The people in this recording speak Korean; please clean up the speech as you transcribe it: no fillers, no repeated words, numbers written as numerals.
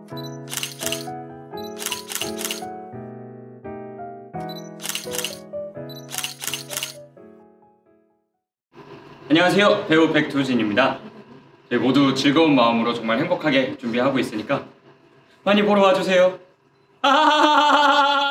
안녕하세요, 배우 백두진입니다. 저희 모두 즐거운 마음으로 정말 행복하게 준비하고 있으니까 많이 보러 와주세요.